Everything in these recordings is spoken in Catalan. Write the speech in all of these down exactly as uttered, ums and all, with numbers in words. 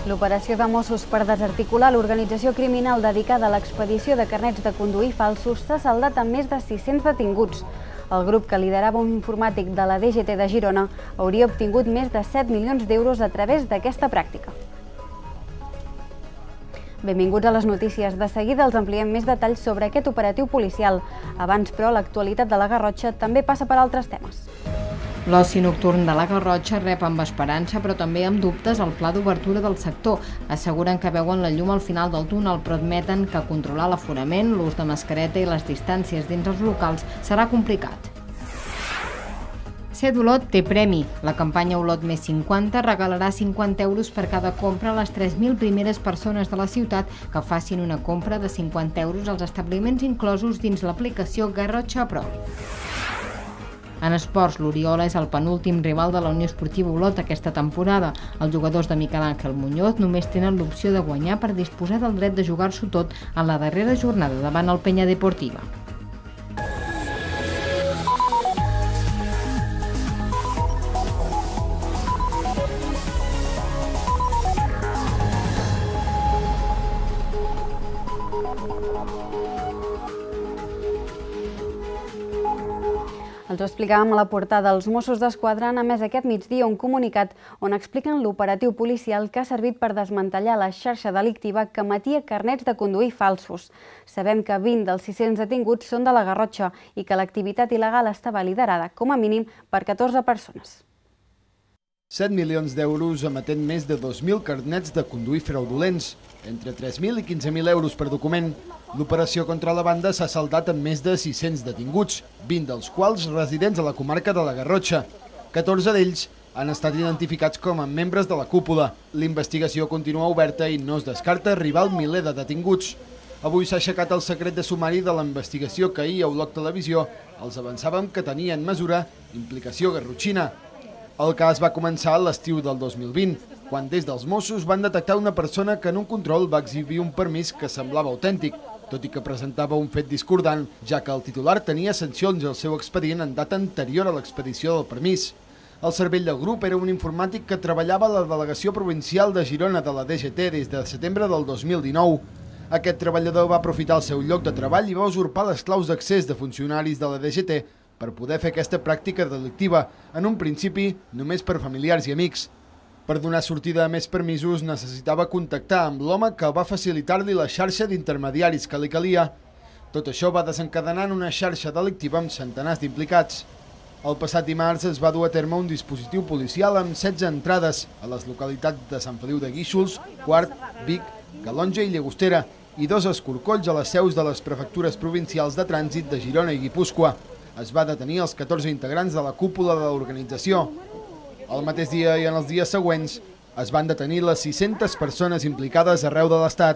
L'operació de Mossos per desarticular l'organització criminal dedicada a l'expedició de carnets de conduir falsos s'ha saldat amb més de sis-cents detinguts. El grup que liderava un informàtic de la D G T de Girona hauria obtingut més de set milions d'euros a través d'aquesta pràctica. Benvinguts a les notícies. De seguida els ampliem més detalls sobre aquest operatiu policial. Abans, però, l'actualitat de la Garrotxa també passa per altres temes. L'oci nocturn de la Garrotxa rep amb esperança, però també amb dubtes, el pla d'obertura del sector. Asseguren que veuen la llum al final del túnel, però admeten que controlar l'aforament, l'ús de mascareta i les distàncies dins els locals serà complicat. Ser d'Olot té premi. La campanya Olot més cinquanta regalarà cinquanta euros per cada compra a les tres mil primeres persones de la ciutat que facin una compra de cinquanta euros als establiments inclosos dins l'aplicació Garrotxa Pro. En esports, l'Oriola és el penúltim rival de la Unió Esportiva Olot aquesta temporada. Els jugadors de Miquel Àngel Muñoz només tenen l'opció de guanyar per disposar del dret de jugar-s'ho tot en la darrera jornada davant el Penya Deportiva. Els ho explicàvem a la portada. Els Mossos d'Esquadra han emès aquest migdia un comunicat on expliquen l'operatiu policial que ha servit per desmantellar la xarxa delictiva que emetia carnets de conduir falsos. Sabem que vint dels sis-cents detinguts són de la Garrotxa i que l'activitat il·legal estava liderada, com a mínim, per catorze persones. set milions d'euros emetent més de dos mil carnets de conduir fraudulents, entre tres mil i quinze mil euros per document. L'operació contra la banda s'ha saldat amb més de sis-cents detinguts, vint dels quals residents a la comarca de la Garrotxa. catorze d'ells han estat identificats com a membres de la cúpula. L'investigació continua oberta i no es descarta arribar al miler de detinguts. Avui s'ha aixecat el secret de sumari de la investigació que ahir a Olot Televisió els avançàvem que tenia en mesura implicació garrotxina. El cas va començar a l'estiu del dos mil vint, quan des dels Mossos van detectar una persona que en un control va exhibir un permís que semblava autèntic, tot i que presentava un fet discordant, ja que el titular tenia sancions al seu expedient en data anterior a l'expedició del permís. El cervell del grup era un informàtic que treballava a la delegació provincial de Girona de la D G T des de setembre del dos mil dinou. Aquest treballador va aprofitar el seu lloc de treball i va usurpar les claus d'accés de funcionaris de la D G T per poder fer aquesta pràctica delictiva, en un principi només per familiars i amics. Per donar sortida a més permisos necessitava contactar amb l'home que va facilitar-li la xarxa d'intermediaris que li calia. Tot això va desencadenar en una xarxa delictiva amb centenars d'implicats. El passat dimarts es va dur a terme un dispositiu policial amb setze entrades a les localitats de Sant Feliu de Guíxols, Quart, Vic, Calonge i Llagostera i dos escorcolls a les seus de les prefectures provincials de trànsit de Girona i Guipúscoa. Es va detenir els catorze integrants de la cúpula de l'organització. El mateix dia i en els dies següents es van detenir les sis-centes persones implicades arreu de l'Estat.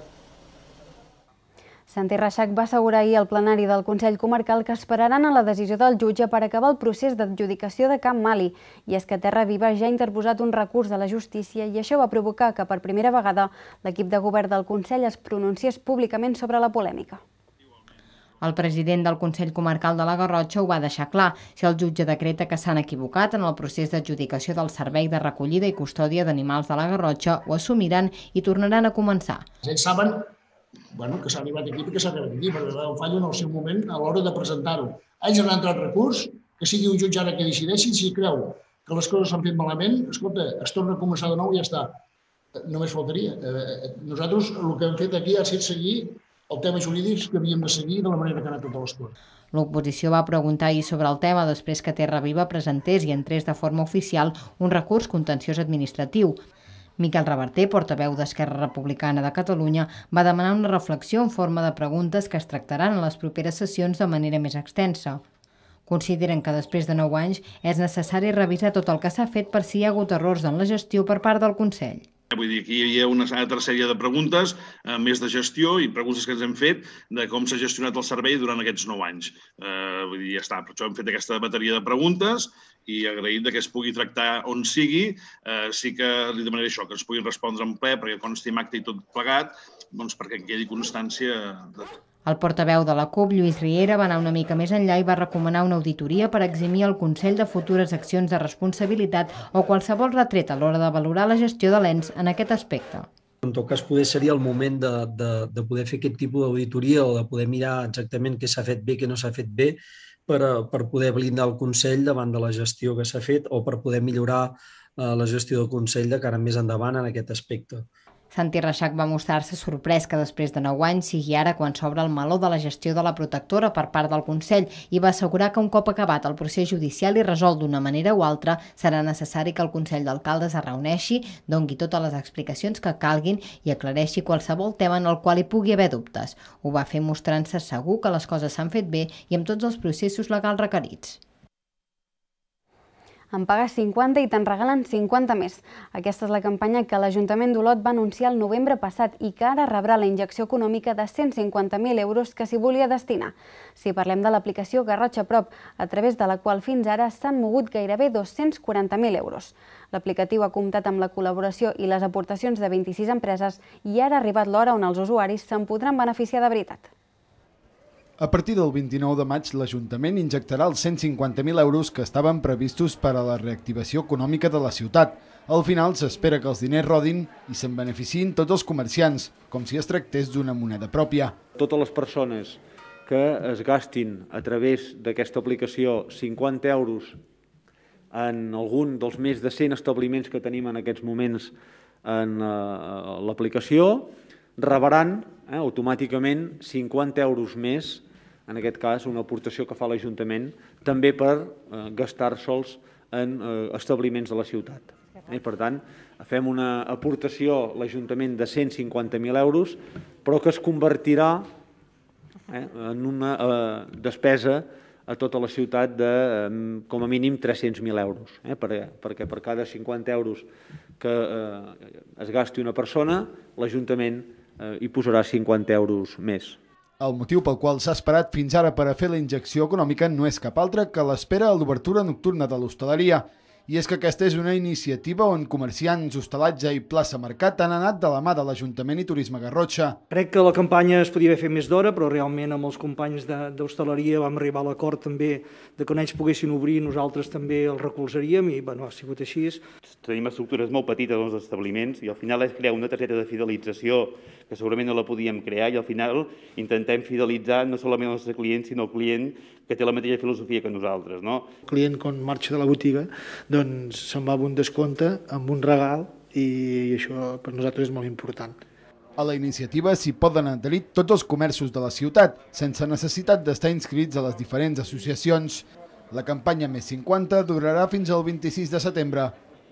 Santi Reixac va assegurar ahir al plenari del Consell Comarcal que esperaran a la decisió del jutge per acabar el procés d'adjudicació de Camp Mali. I és que Terra Viva ja ha interposat un recurs de la justícia i això va provocar que per primera vegada l'equip de govern del Consell es pronunciés públicament sobre la polèmica. El president del Consell Comarcal de la Garrotxa ho va deixar clar. Si el jutge decreta que s'han equivocat en el procés d'adjudicació del servei de recollida i custòdia d'animals de la Garrotxa, ho assumiran i tornaran a començar. Ells saben bueno, que s'ha arribat aquí perquè s'ha arribat aquí, perquè va un fallo en el seu moment a l'hora de presentar-ho. Ells han entrat recurs, que sigui un jutge ara que decideixi, si creu que les coses s'han fet malament, escolta, es torna a començar de nou i ja està. Només faltaria. Nosaltres el que hem fet aquí ha estat seguir el tema jurídic que havíem de seguir de la manera que han anat totes les coses. L'oposició va preguntar ahir sobre el tema després que Terra Viva presentés i entrés de forma oficial un recurs contenciós administratiu. Miquel Reverter, portaveu d'Esquerra Republicana de Catalunya, va demanar una reflexió en forma de preguntes que es tractaran en les properes sessions de manera més extensa. Consideren que després de nou anys és necessari revisar tot el que s'ha fet per si hi ha hagut errors en la gestió per part del Consell. Vull dir, aquí hi ha una altra sèrie de preguntes, eh, més de gestió i preguntes que ens hem fet de com s'ha gestionat el servei durant aquests nou anys. Eh, vull dir, ja està, per això hem fet aquesta bateria de preguntes i agraït que es pugui tractar on sigui. Eh, sí que li demanaré això, que ens puguin respondre en ple, perquè consti en acte i tot plegat, doncs perquè en quedi constància de tot. El portaveu de la CUP, Lluís Riera, va anar una mica més enllà i va recomanar una auditoria per eximir el Consell de futures accions de responsabilitat o qualsevol retret a l'hora de valorar la gestió de l'ens en aquest aspecte. En tot cas, poder seria el moment de, de, de poder fer aquest tipus d'auditoria o de poder mirar exactament què s'ha fet bé, què no s'ha fet bé, per, per poder blindar el Consell davant de la gestió que s'ha fet o per poder millorar eh, la gestió del Consell de cara més endavant en aquest aspecte. Santi Reixac va mostrar-se sorprès que després de nou anys sigui ara quan s'obre el meló de la gestió de la protectora per part del Consell i va assegurar que un cop acabat el procés judicial i resolt d'una manera o altra serà necessari que el Consell d'Alcaldes es reuneixi, doni totes les explicacions que calguin i aclareixi qualsevol tema en el qual hi pugui haver dubtes. Ho va fer mostrant-se segur que les coses s'han fet bé i amb tots els processos legals requerits. Em pagues cinquanta i te'n regalen cinquanta més. Aquesta és la campanya que l'Ajuntament d'Olot va anunciar el novembre passat i que ara rebrà la injecció econòmica de cent cinquanta mil euros que s'hi volia destinar. Si parlem de l'aplicació Garrotxa Prop, a través de la qual fins ara s'han mogut gairebé dos-cents quaranta mil euros. L'aplicatiu ha comptat amb la col·laboració i les aportacions de vint-i-sis empreses i ara ha arribat l'hora on els usuaris se'n podran beneficiar de veritat. A partir del vint-i-nou de maig, l'Ajuntament injectarà els cent cinquanta mil euros que estaven previstos per a la reactivació econòmica de la ciutat. Al final s'espera que els diners rodin i se'n beneficiïn tots els comerciants, com si es tractés d'una moneda pròpia. Totes les persones que es gastin a través d'aquesta aplicació cinquanta euros en algun dels més de cent establiments que tenim en aquests moments en l'aplicació, rebran eh, automàticament cinquanta euros més, en aquest cas una aportació que fa l'Ajuntament, també per eh, gastar-se'ls en eh, establiments de la ciutat. Eh, per tant, fem una aportació a l'Ajuntament de cent cinquanta mil euros, però que es convertirà eh, en una eh, despesa a tota la ciutat de, eh, com a mínim, tres-cents mil euros, eh, perquè, perquè per cada cinquanta euros que eh, es gasti una persona, l'Ajuntament eh, hi posarà cinquanta euros més. El motiu pel qual s'ha esperat fins ara per a fer la injecció econòmica no és cap altre que l'espera a l'obertura nocturna de l'hostaleria. I és que aquesta és una iniciativa on comerciants, hostalatge i plaça mercat han anat de la mà de l'Ajuntament i Turisme Garrotxa. Crec que la campanya es podia haver fet més d'hora, però realment amb els companys d'hostaleria vam arribar a l'acord també de que ells poguessin obrir, nosaltres també els recolzaríem i bueno, ha sigut així. Tenim estructures molt petites als establiments i al final és crear una targeta de fidelització que segurament no la podíem crear i al final intentem fidelitzar no solament els clients sinó el client que té la mateixa filosofia que nosaltres. No? El client quan marxa de la botiga doncs se'n va amb un descompte, amb un regal i això per nosaltres és molt important. A la iniciativa s'hi poden adherir tots els comerços de la ciutat, sense necessitat d'estar inscrits a les diferents associacions. La campanya Més cinquanta durarà fins al vint-i-sis de setembre.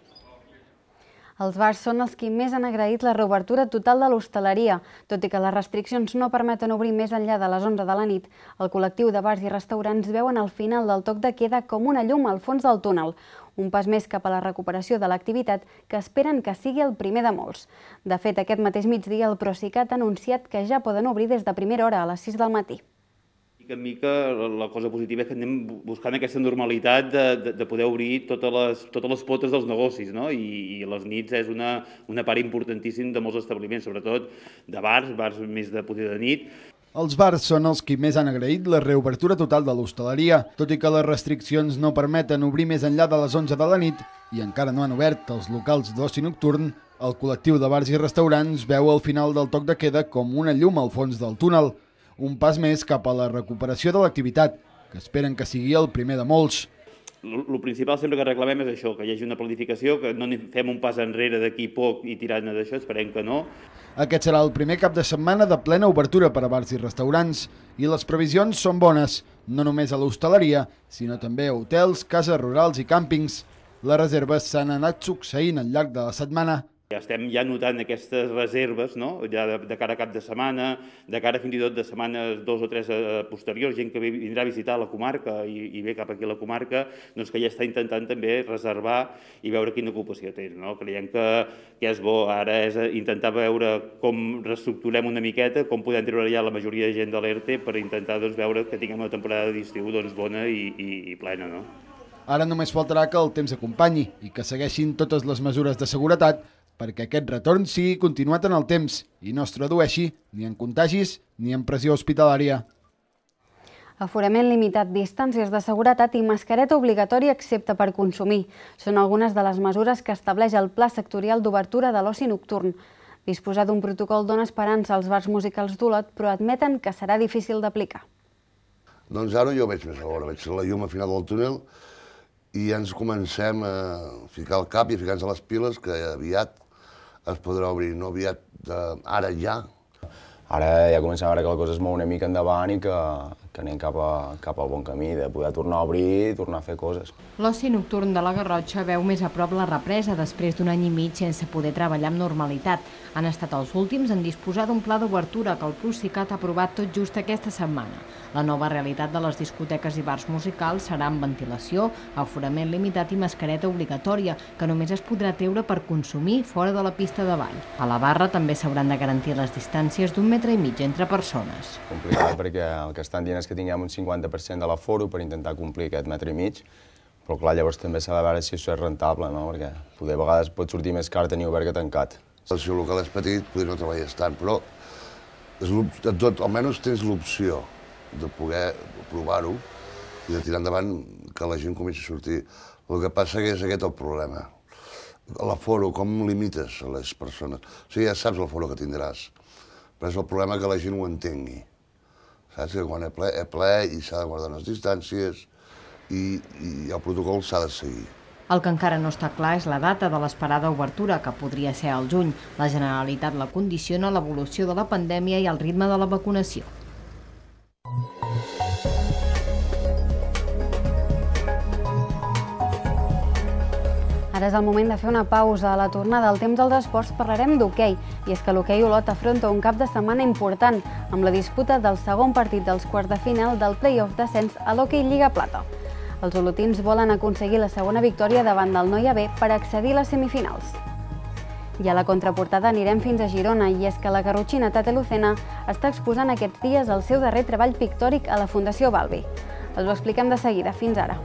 Els bars són els qui més han agraït la reobertura total de l'hostaleria. Tot i que les restriccions no permeten obrir més enllà de les onze de la nit, el col·lectiu de bars i restaurants veuen al final del toc de queda com una llum al fons del túnel. Un pas més cap a la recuperació de l'activitat que esperen que sigui el primer de molts. De fet, aquest mateix migdia el Procicat ha anunciat que ja poden obrir des de primera hora a les sis del matí. Mica en mica la cosa positiva és que anem buscant aquesta normalitat de, de, de poder obrir totes les, totes les potes dels negocis, no? I, i les nits és una, una part importantíssima de molts establiments, sobretot de bars, bars més de poder de nit. Els bars són els qui més han agraït la reobertura total de l'hostaleria, tot i que les restriccions no permeten obrir més enllà de les onze de la nit i encara no han obert els locals d'oci nocturn, el col·lectiu de bars i restaurants veu al final del toc de queda com una llum al fons del túnel. Un pas més cap a la recuperació de l'activitat, que esperen que sigui el primer de molts. El principal sempre que reclamem és això, que hi hagi una planificació, que no fem un pas enrere d'aquí poc i tirant d'això, esperem que no. Aquest serà el primer cap de setmana de plena obertura per a bars i restaurants i les previsions són bones, no només a l'hostaleria, sinó també a hotels, cases rurals i càmpings. Les reserves s'han anat succeint al llarg de la setmana. Ja estem ja notant aquestes reserves, no? Ja de, de cara a cap de setmana, de cara fins i tot de setmanes dos o tres posteriors, gent que vindrà a visitar la comarca i, i ve cap aquí a la comarca, doncs que ja està intentant també reservar i veure quina ocupació té. No? Creiem que, que és bo, ara és intentar veure com reestructurem una miqueta, com podem treure ja la majoria de gent de l'E R T E per intentar doncs, veure que tinguem una temporada d'estiu doncs, bona i, i, i plena. No? Ara només faltarà que el temps acompanyi i que segueixin totes les mesures de seguretat perquè aquest retorn sigui continuat en el temps i no es tradueixi ni en contagis ni en pressió hospitalària. Aforament limitat, distàncies de seguretat i mascareta obligatòria excepte per consumir. Són algunes de les mesures que estableix el Pla Sectorial d'Obertura de l'Oci Nocturn. Disposar d'un protocol dona esperança als bars musicals d'Olot, però admeten que serà difícil d'aplicar. Doncs ara jo veig més a l'hora, veig la llum al final del túnel i ja ens comencem a ficar el cap i a ficar-nos a les piles que aviat es podrà obrir, no aviat, ara ja. Ara ja comencem a veure que la cosa es mou una mica endavant i que, que anem cap, a, cap al bon camí, de poder tornar a obrir i tornar a fer coses. L'oci nocturn de la Garrotxa veu més a prop la represa després d'un any i mig sense poder treballar amb normalitat. Han estat els últims en disposar d'un pla d'obertura que el Procicat ha aprovat tot just aquesta setmana. La nova realitat de les discoteques i bars musicals serà amb ventilació, aforament limitat i mascareta obligatòria, que només es podrà treure per consumir fora de la pista de ball. A la barra també s'hauran de garantir les distàncies d'un metre i mig entre persones. Complicat perquè el que estan dient és que tinguem un cinquanta per cent de l'aforo per intentar complir aquest metre i mig, però clar, llavors també s'ha de veure si això és rentable, no? Perquè poder a vegades pot sortir més car tenir obert que tancat. Si el local és petit, potser no treballes tant, però de tot, almenys tens l'opció de poder provar-ho i de tirar endavant que la gent comenci a sortir. El que passa que és aquest el problema. L'aforo, com limites a les persones? O sigui, ja saps l'aforo que tindràs, però és el problema que la gent ho entengui. Saps que quan és ple, és ple i s'ha de guardar les distàncies i, i el protocol s'ha de seguir. El que encara no està clar és la data de l'esperada obertura, que podria ser al juny. La Generalitat la condiciona l'evolució de la pandèmia i el ritme de la vacunació. Ara és el moment de fer una pausa. A la tornada al temps dels esports parlarem d'hoquei. I és que l'hoquei Olot afronta un cap de setmana important, amb la disputa del segon partit dels quarts de final del play-off d'ascens a l'hoquei Lliga Plata. Els olotins volen aconseguir la segona victòria davant del Noia B per accedir a les semifinals. I a la contraportada anirem fins a Girona, i és que la garrotxina Tate Lucena està exposant aquests dies el seu darrer treball pictòric a la Fundació Balbi. Els ho expliquem de seguida. Fins ara.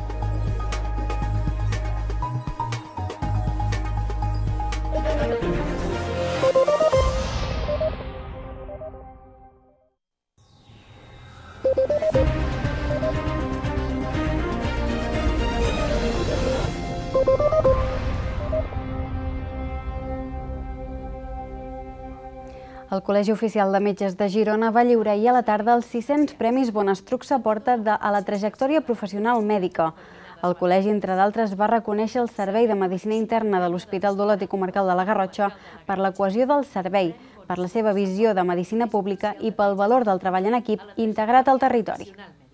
El Col·legi Oficial de Metges de Girona va lliurar ahir a la tarda els sis-cents premis Bonastrucsa porta a la trajectòria professional mèdica. El col·legi, entre d'altres, va reconèixer el Servei de Medicina Interna de l'Hospital d'Olot i Comarcal de la Garrotxa per la cohesió del servei, per la seva visió de medicina pública i pel valor del treball en equip integrat al territori.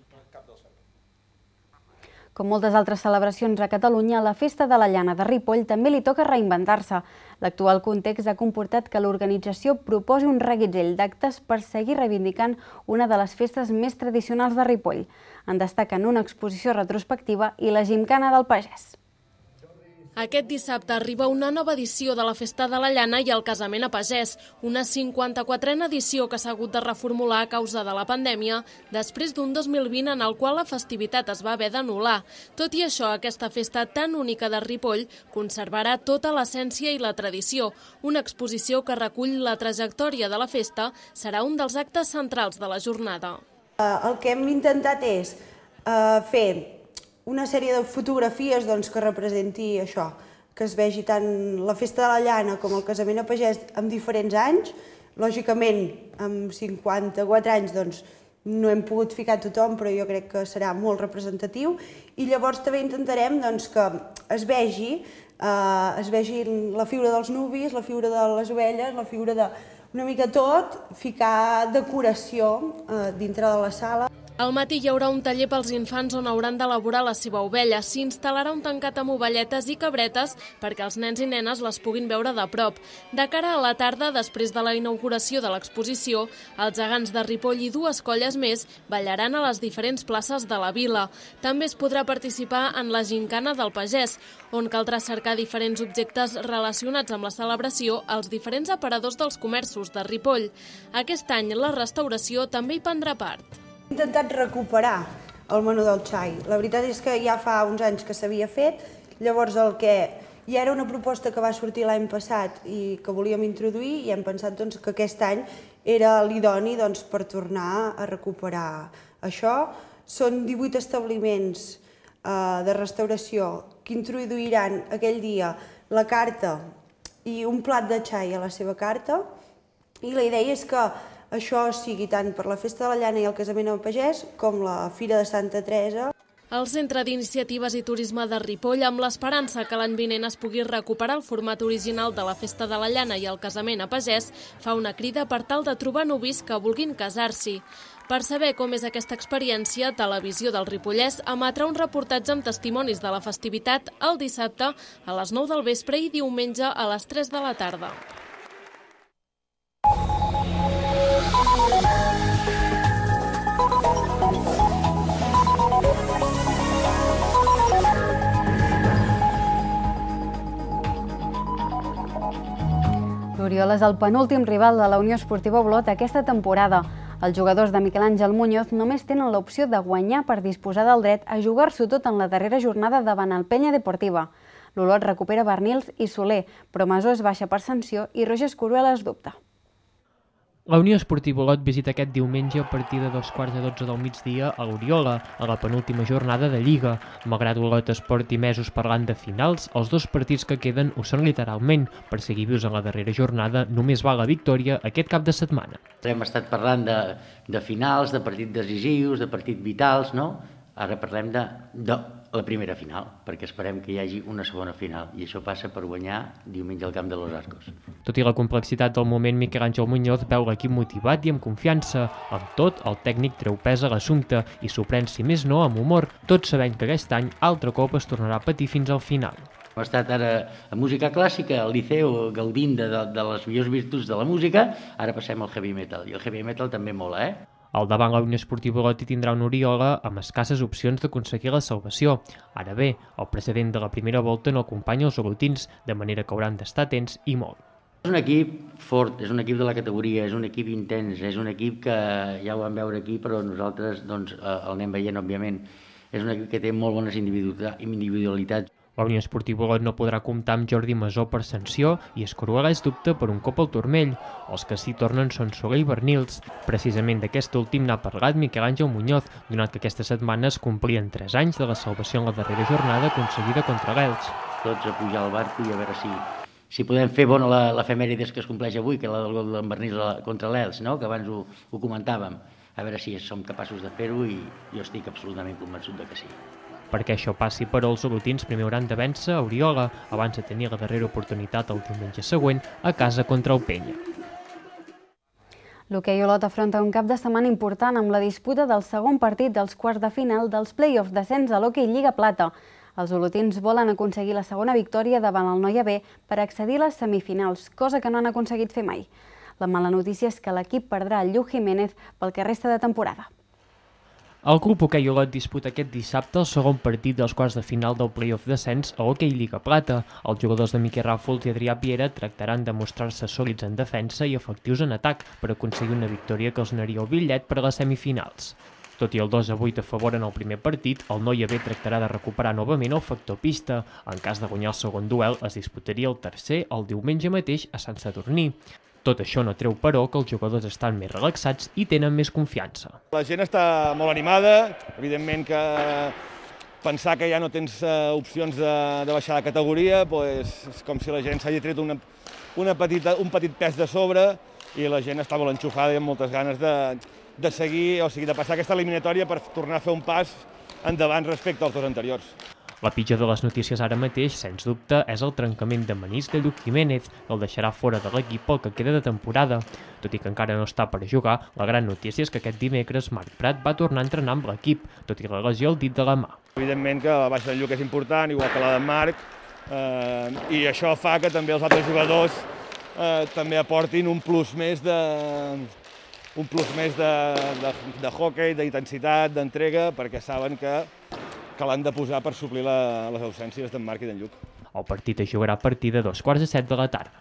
Com moltes altres celebracions a Catalunya, la Festa de la Llana de Ripoll també li toca reinventar-se. L'actual context ha comportat que l'organització proposi un reguitzell d'actes per seguir reivindicant una de les festes més tradicionals de Ripoll. En destaquen una exposició retrospectiva i la gimcana del pagès. Aquest dissabte arriba una nova edició de la Festa de la Llana i el Casament a Pagès, una cinquanta-quatrena edició que s'ha hagut de reformular a causa de la pandèmia després d'un dos mil vint en el qual la festivitat es va haver d'anul·lar. Tot i això, aquesta festa tan única de Ripoll conservarà tota l'essència i la tradició. Una exposició que recull la trajectòria de la festa serà un dels actes centrals de la jornada. El que hem intentat és fer una sèrie de fotografies que representi això, que es vegi tant la Festa de la Llana com el Casament a Pagès en diferents anys. Lògicament, amb cinquanta-quatre anys no hem pogut ficar tothom, però jo crec que serà molt representatiu. I llavors també intentarem que es vegi la figura dels nuvis, la figura de les ovelles, la figura de una mica tot, ficar decoració dintre de la sala. Al matí hi haurà un taller pels infants on hauran d'elaborar la seva ovella. S'hi instal·larà un tancat amb ovelletes i cabretes perquè els nens i nenes les puguin veure de prop. De cara a la tarda, després de la inauguració de l'exposició, els gegants de Ripoll i dues colles més ballaran a les diferents places de la vila. També es podrà participar en la gimcana del pagès, on caldrà cercar diferents objectes relacionats amb la celebració als diferents aparadors dels comerços de Ripoll. Aquest any la restauració també hi prendrà part. He intentat recuperar el menú del xai. La veritat és que ja fa uns anys que s'havia fet, llavors el que i era una proposta que va sortir l'any passat i que volíem introduir i hem pensat doncs, que aquest any era l'idoni doncs, per tornar a recuperar això. Són divuit establiments eh, de restauració que introduiran aquell dia la carta i un plat de xai a la seva carta, i la idea és que això sigui tant per la Festa de la Llana i el Casament al Pagès com la Fira de Santa Teresa. El Centre d'Iniciatives i Turisme de Ripoll, amb l'esperança que l'any vinent es pugui recuperar el format original de la Festa de la Llana i el Casament a Pagès, fa una crida per tal de trobar novis que vulguin casar-s'hi. Per saber com és aquesta experiència, Televisió del Ripollès emetrà un reportatge amb testimonis de la festivitat el dissabte a les nou del vespre i diumenge a les tres de la tarda. L'Oriol és el penúltim rival de la Unió Esportiva Olot aquesta temporada. Els jugadors de Miquel Àngel Muñoz només tenen l'opció de guanyar per disposar del dret a jugar-s'ho tot en la darrera jornada davant el Penya Deportiva. L'Olot recupera Bernils i Soler, però Masó és baixa per sanció i Roger Escuruel es dubta. La Unió Esportiva Olot visita aquest diumenge a partir de dos quarts de dotze del migdia a l'Oriola, a la penúltima jornada de Lliga. Malgrat Olot es porti mesos parlant de finals, els dos partits que queden ho són literalment. Per seguir vius en la darrera jornada només va la victòria aquest cap de setmana. Hem estat parlant de, de finals, de partits decisius, de partits vitals, no? Ara parlem de, de la primera final, perquè esperem que hi hagi una segona final, i això passa per guanyar diumenge al camp de Los Arcos. Tot i la complexitat del moment, Miquel Àngel Muñoz veu l'equip motivat i amb confiança. Amb tot, el tècnic treu pes a l'assumpte i s'ho pren, si més no, amb humor, tot sabent que aquest any altre cop es tornarà a patir fins al final. Hem estat ara a música clàssica, al Liceu, gaudint de, de, de les millors virtuts de la música, ara passem al heavy metal, i el heavy metal també mola, eh? Al davant la Unió Esportiva Olot hi tindrà un Oriola amb escasses opcions d'aconseguir la salvació. Ara bé, el precedent de la primera volta no acompanya els olotins, de manera que hauran d'estar atents i molt. És un equip fort, és un equip de la categoria, és un equip intens, és un equip que ja ho vam veure aquí, però nosaltres doncs, el anem veient, òbviament. És un equip que té molt bones individualitats. La Unió Esportiva Olot no podrà comptar amb Jordi Masó per sanció i Escuruel és dubte per un cop al turmell. Els que s'hi tornen són Soler i Bernils. Precisament d'aquest últim n'ha parlat Miquel Àngel Muñoz, donat que aquesta setmana es complien tres anys de la salvació en la darrera jornada aconseguida contra l'Elx. Tots a pujar al barco i a veure si, si podem fer bona l'efemèrides que es compleix avui, que és la del gol d'en Bernils contra l'Elx, no? Que abans ho, ho comentàvem. A veure si som capaços de fer-ho i jo estic absolutament convençut de que sí. Perquè això passi, però, els olotins primer hauran de vèncer a Oriola abans de tenir la darrera oportunitat el diumenge següent a casa contra el Penya. L'hoquei Olot afronta un cap de setmana important amb la disputa del segon partit dels quarts de final dels play-offs d'ascens a l'hoquei Lliga Plata. Els olotins volen aconseguir la segona victòria davant el Noia B per accedir a les semifinals, cosa que no han aconseguit fer mai. La mala notícia és que l'equip perdrà el Lluc Jiménez pel que resta de temporada. El club hoquei Olot disputa aquest dissabte el segon partit dels quarts de final del play-off d'ascens a hoquei Lliga Plata. Els jugadors de Miquel Ràfols i Adrià Piera tractaran de mostrar-se sòlids en defensa i efectius en atac per aconseguir una victòria que els donaria el bitllet per a les semifinals. Tot i el dos a vuit a favor en el primer partit, el Noia B tractarà de recuperar novament el factor pista. En cas de guanyar el segon duel, es disputaria el tercer el diumenge mateix a Sant Sadurní. Tot això no treu, però, que els jugadors estan més relaxats i tenen més confiança. La gent està molt animada, evidentment que pensar que ja no tens opcions de, de baixar de categoria, doncs, és com si la gent s'hagi tret una, una petita, un petit pes de sobre i la gent està molt enxufada i amb moltes ganes de, de seguir, o sigui, de passar aquesta eliminatòria per tornar a fer un pas endavant respecte als dos anteriors. La pitjor de les notícies ara mateix, sens dubte, és el trencament de menisc de Lluc Jiménez, que el deixarà fora de l'equip pel que queda de temporada. Tot i que encara no està per jugar, la gran notícia és que aquest dimecres Marc Prat va tornar a entrenar amb l'equip, tot i la lesió al dit de la mà. Evidentment que la baixa de Lluc és important, igual que la de Marc, eh, i això fa que també els altres jugadors eh, també aportin un plus més de, un plus més de, de, de hoquei, d'intensitat, d'entrega, perquè saben que que l'han de posar per suplir la, les ausències d'en Marc i d'en Lluc. El partit es jugarà a partir de dos quarts de set de la tarda.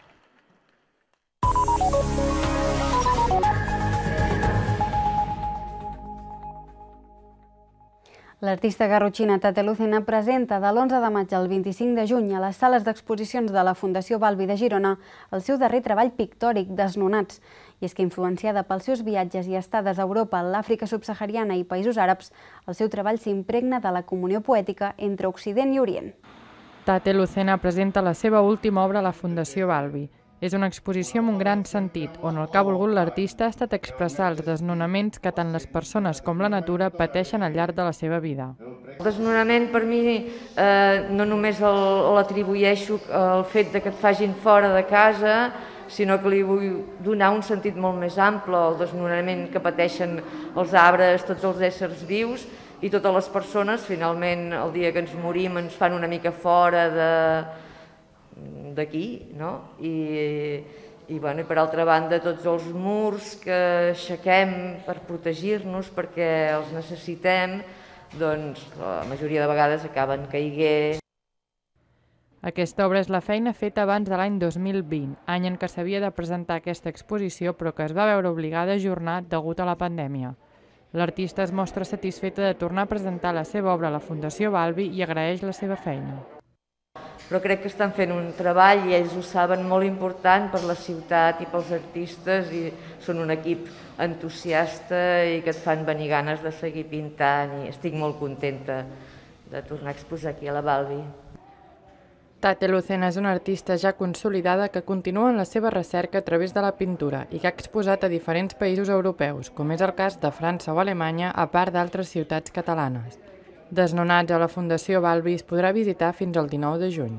L'artista garrotxina Tate Lucena presenta de l'onze de maig al vint-i-cinc de juny a les sales d'exposicions de la Fundació Balbi de Girona el seu darrer treball pictòric, Desnonats. I és que, influenciada pels seus viatges i estades a Europa, l'Àfrica subsahariana i països àrabs, el seu treball s'impregna de la comunió poètica entre Occident i Orient. Tate Lucena presenta la seva última obra a la Fundació Balbi. És una exposició amb un gran sentit, on el que ha volgut l'artista ha estat expressar els desnonaments que tant les persones com la natura pateixen al llarg de la seva vida. El desnonament per mi eh, no només l'atribueixo al fet de que et facin fora de casa, sinó que li vull donar un sentit molt més ample al desnonament que pateixen els arbres, tots els éssers vius i totes les persones. Finalment, el dia que ens morim ens fan una mica fora de d'aquí, no? I, i, bueno, i per altra banda tots els murs que aixequem per protegir-nos perquè els necessitem, doncs la majoria de vegades acaben caiguent. Aquesta obra és la feina feta abans de l'any dos mil vint, any en què s'havia de presentar aquesta exposició però que es va veure obligada a ajornar degut a la pandèmia. L'artista es mostra satisfeta de tornar a presentar la seva obra a la Fundació Balbi i agraeix la seva feina. Però crec que estan fent un treball i ells ho saben molt important per la ciutat i pels artistes i són un equip entusiasta i que et fan venir ganes de seguir pintant i estic molt contenta de tornar a exposar aquí a la Balbi. Tate Lucena és una artista ja consolidada que continua en la seva recerca a través de la pintura i que ha exposat a diferents països europeus, com és el cas de França o Alemanya, a part d'altres ciutats catalanes. Desnonats a la Fundació Balbi es podrà visitar fins al dinou de juny.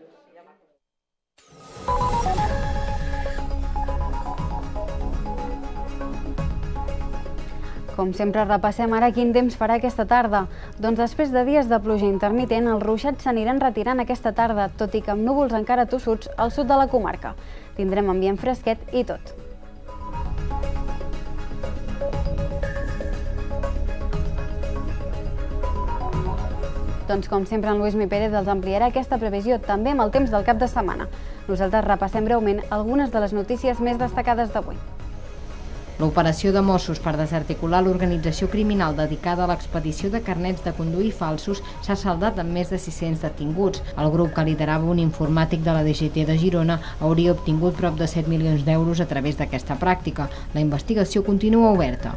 Com sempre, repassem ara quin temps farà aquesta tarda. Doncs després de dies de pluja intermitent, els ruixats s'aniran retirant aquesta tarda, tot i que amb núvols encara tossuts al sud de la comarca. Tindrem ambient fresquet i tot. Doncs com sempre, en Lluís Mi Pérez els ampliarà aquesta previsió també amb el temps del cap de setmana. Nosaltres repassem breument algunes de les notícies més destacades d'avui. L'operació de Mossos per desarticular l'organització criminal dedicada a l'expedició de carnets de conduir falsos s'ha saldat amb més de sis-cents detinguts. El grup que liderava un informàtic de la D G T de Girona hauria obtingut prop de set milions d'euros a través d'aquesta pràctica. La investigació continua oberta.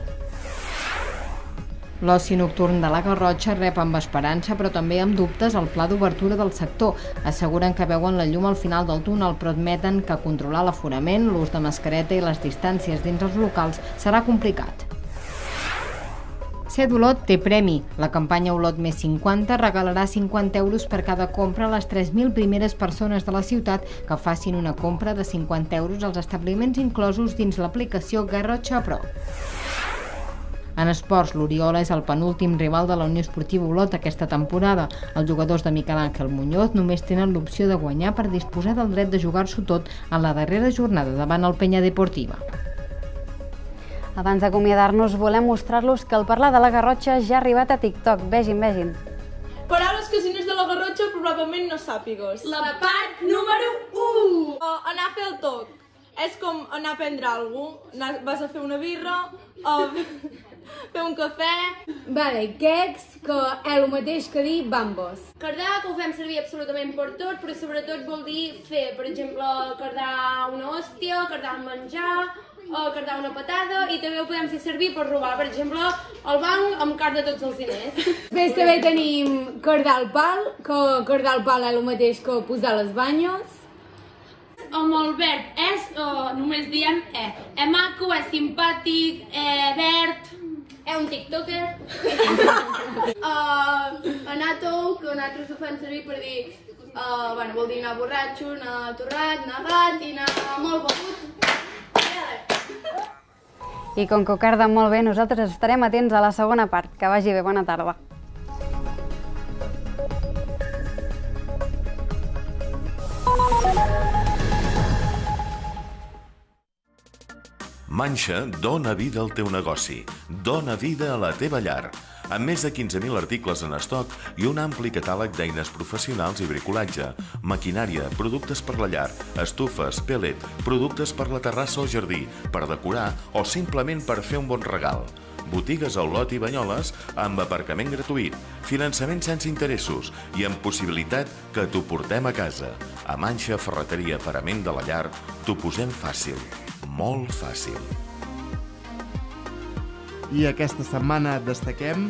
L'oci nocturn de la Garrotxa rep amb esperança però també amb dubtes el pla d'obertura del sector. Asseguren que veuen la llum al final del túnel però admeten que controlar l'aforament, l'ús de mascareta i les distàncies dins els locals serà complicat. Set Olot té premi. La campanya Olot més cinquanta regalarà cinquanta euros per cada compra a les tres mil primeres persones de la ciutat que facin una compra de cinquanta euros als establiments inclosos dins l'aplicació Garrotxa Pro. En esports, l'Oriola és el penúltim rival de la Unió Esportiva Olot aquesta temporada. Els jugadors de Miquel Àngel Muñoz només tenen l'opció de guanyar per disposar del dret de jugar-s'ho tot en la darrera jornada davant el Penya Deportiva. Abans d'acomiadar-nos, volem mostrar-los que el parlar de la Garrotxa ja ha arribat a TikTok. Vegin, vegin. Paraules que si no és de la Garrotxa probablement no sàpigues. La part número u! O anar a fer el toc. És com anar a prendre alguna cosa. Vas a fer una birra o fer un cafè. Vale, quecs, que és el mateix que dir bambos. Cardar, que ho fem servir absolutament per tot, però sobretot vol dir fer, per exemple, cardar una hòstia, cardar un menjar, o cardar una patada, i també ho podem fer servir per robar, per exemple, el banc amb carda tots els diners. Després també tenim cardar el pal, que cardar el pal és el mateix que posar les banyes. Amb el verb és, uh, només diem e. És maco, és simpàtic, és verd, és un tiktoker. uh, anar a tou, que nosaltres ho fem servir per dir, uh, bueno, vol dir anar borratxo, anar torrat, anar gat i anar molt begut. I com que ho carda molt bé, nosaltres estarem atents a la segona part. Que vagi bé, bona tarda. Manxa dona vida al teu negoci, dona vida a la teva llar. Amb més de quinze mil articles en estoc i un ampli catàleg d'eines professionals i bricolatge, maquinària, productes per la llar, estufes, pellet, productes per la terrassa o jardí, per decorar o simplement per fer un bon regal. Botigues a Olot i Banyoles amb aparcament gratuït, finançament sense interessos i amb possibilitat que t'ho portem a casa. A Manxa, ferreteria, parament de la llar, t'ho posem fàcil, molt fàcil. I aquesta setmana destaquem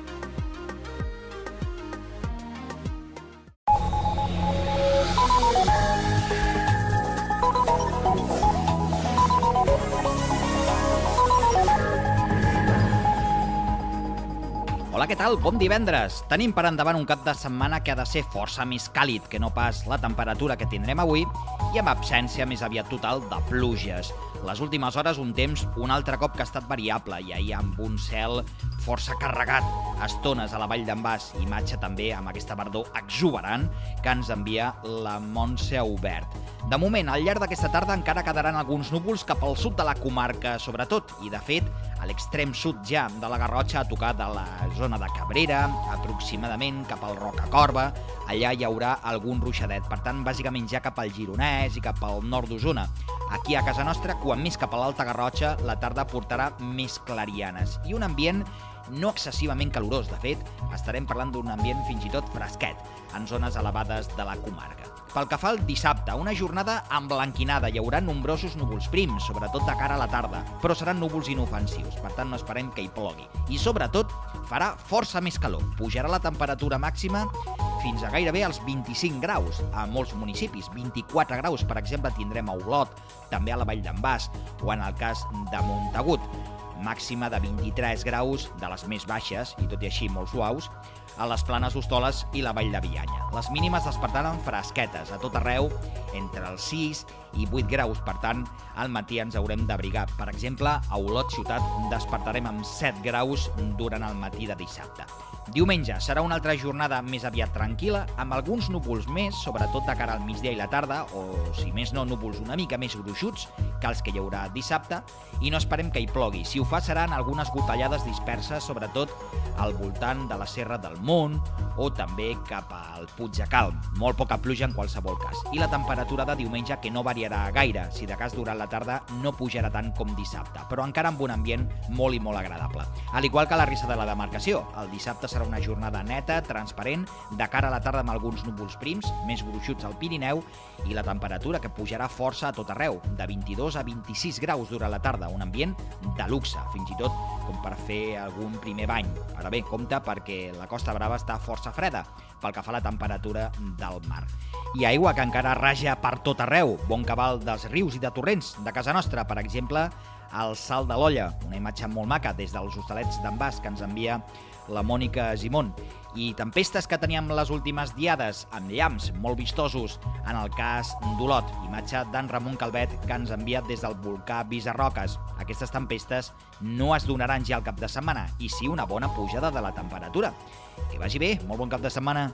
Hola, què tal? Bon divendres! Tenim per endavant un cap de setmana que ha de ser força més càlid que no pas la temperatura que tindrem avui i amb absència més aviat total de pluges. Les últimes hores un temps un altre cop que ha estat variable i ahir amb un cel força carregat, estones a la Vall d'en Bas, imatge també amb aquesta verdor exuberant que ens envia la Montse Aubert. De moment, al llarg d'aquesta tarda encara quedaran alguns núvols cap al sud de la comarca, sobretot, i de fet, a l'extrem sud ja de la Garrotxa, a tocar de la zona de Cabrera, aproximadament cap al Rocacorba, allà hi haurà algun ruixadet. Per tant, bàsicament ja cap al Gironès i cap al nord d'Osona. Aquí a casa nostra, quan més cap a l'Alta Garrotxa, la tarda portarà més clarianes i un ambient no excessivament calorós. De fet, estarem parlant d'un ambient fins i tot fresquet en zones elevades de la comarca. Pel que fa al dissabte, una jornada emblanquinada. Hi haurà nombrosos núvols prims, sobretot de cara a la tarda, però seran núvols inofensius, per tant no esperem que hi plogui. I sobretot, farà força més calor. Pujarà la temperatura màxima fins a gairebé als vint-i-cinc graus a molts municipis. vint-i-quatre graus, per exemple, tindrem a Olot, també a la Vall d'en Bas o en el cas de Montagut. Màxima de vint-i-tres graus, de les més baixes, i tot i així molt suaus, a les Planes d'Hostoles i la Vall de Bianya. Les mínimes despertaran fresquetes a tot arreu, entre els sis i vuit graus, per tant, al matí ens haurem d'abrigar. Per exemple, a Olot ciutat despertarem amb set graus durant el matí de dissabte. Diumenge serà una altra jornada més aviat tranquil·la, amb alguns núvols més, sobretot de cara al migdia i la tarda, o, si més no, núvols una mica més gruixuts que els que hi haurà dissabte, i no esperem que hi plogui. Si ho fa, seran algunes gotellades disperses, sobretot al voltant de la Serra del Mont o també cap al Puig de Calm. Molt poca pluja en qualsevol cas. I la temperatura de diumenge, que no variarà gaire, si de cas durant la tarda no pujarà tant com dissabte, però encara amb un ambient molt i molt agradable. Al igual que la Rissa de la Demarcació, el dissabte serà una jornada neta, transparent, de cara a la tarda amb alguns núvols prims, més gruixuts al Pirineu, i la temperatura que pujarà força a tot arreu, de vint-i-dos a vint-i-sis graus durant la tarda, un ambient de luxe, fins i tot com per fer algun primer bany. Ara bé, compte perquè la Costa Brava està força freda pel que fa a la temperatura del mar. I aigua que encara raja per tot arreu, bon cabal dels rius i de torrents de casa nostra, per exemple, al Salt de l'Olla, una imatge molt maca des dels Hostalets d'en Bas que ens envia la Mònica Simón. I tempestes que teníem les últimes diades, amb llamps molt vistosos, en el cas d'Olot, imatge d'en Ramon Calvet que ens envia des del volcà Visarroques. Aquestes tempestes no es donaran ja al cap de setmana, i sí una bona pujada de la temperatura. Que vagi bé, molt bon cap de setmana.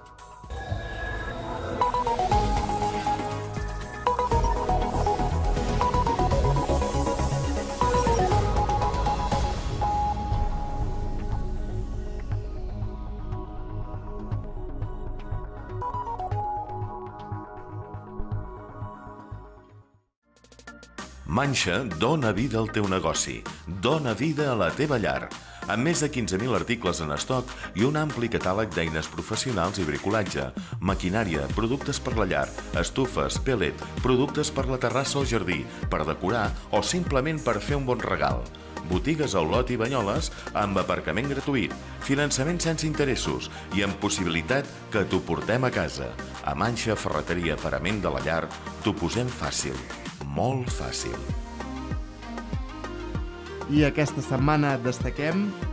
Manxa dona vida al teu negoci, dona vida a la teva llar, amb més de quinze mil articles en estoc i un ampli catàleg d'eines professionals i bricolatge, maquinària, productes per la llar, estufes, pellet, productes per la terrassa o jardí, per decorar o simplement per fer un bon regal. Botigues a Olot i Banyoles amb aparcament gratuït, finançament sense interessos i amb possibilitat que t'ho portem a casa. A Manxa, ferreteria, parament de la llar, t'ho posem fàcil, molt fàcil. I aquesta setmana destaquem